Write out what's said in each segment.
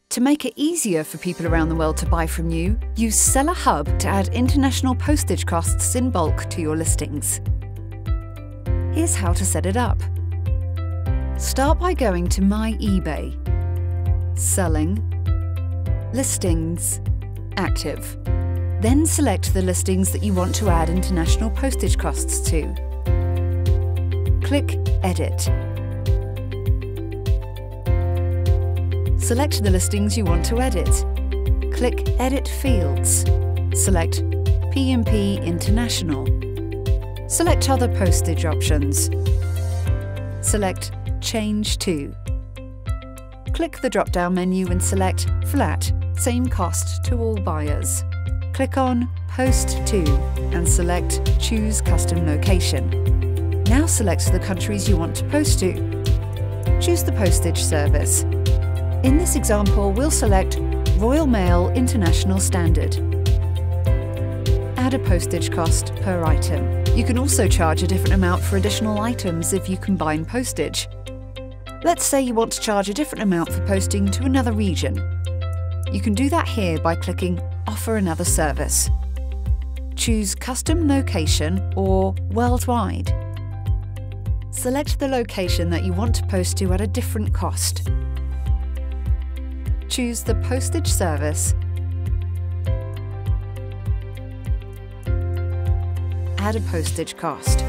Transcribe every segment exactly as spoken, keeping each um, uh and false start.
To make it easier for people around the world to buy from you, use Seller Hub to add international postage costs in bulk to your listings. Here's how to set it up. Start by going to My eBay, Selling, Listings, Active. Then select the listings that you want to add international postage costs to. Click Edit. Select the listings you want to edit. Click Edit Fields. Select P and P International. Select other postage options. Select Change To. Click the drop-down menu and select Flat, same cost to all buyers. Click on Post To and select Choose Custom Location. Now select the countries you want to post to. Choose the postage service. In this example, we'll select Royal Mail International Standard. Add a postage cost per item. You can also charge a different amount for additional items if you combine postage. Let's say you want to charge a different amount for posting to another region. You can do that here by clicking Offer Another Service. Choose Custom Location or Worldwide. Select the location that you want to post to at a different cost. Choose the postage service. Add a postage cost.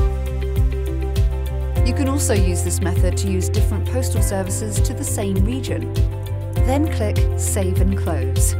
You can also use this method to use different postal services to the same region. Then click Save and Close.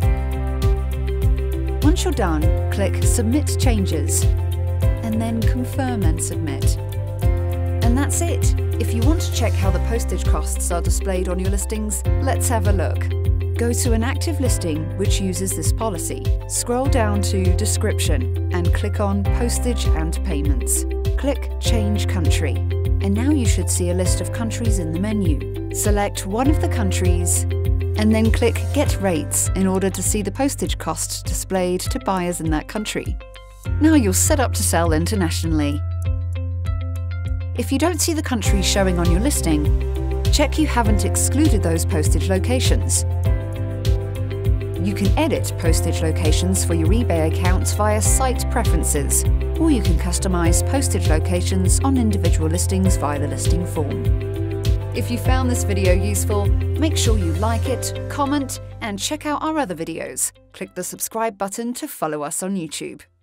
Once you're done, click Submit Changes, and then Confirm and Submit. And that's it! If you want to check how the postage costs are displayed on your listings, let's have a look. Go to an active listing which uses this policy. Scroll down to Description and click on Postage and Payments. Click Change Country, and now you should see a list of countries in the menu. Select one of the countries and then click Get Rates in order to see the postage costs displayed to buyers in that country. Now you're set up to sell internationally. If you don't see the country showing on your listing, check you haven't excluded those postage locations. You can edit postage locations for your eBay accounts via Site Preferences, or you can customize postage locations on individual listings via the listing form. If you found this video useful, make sure you like it, comment, and check out our other videos. Click the subscribe button to follow us on YouTube.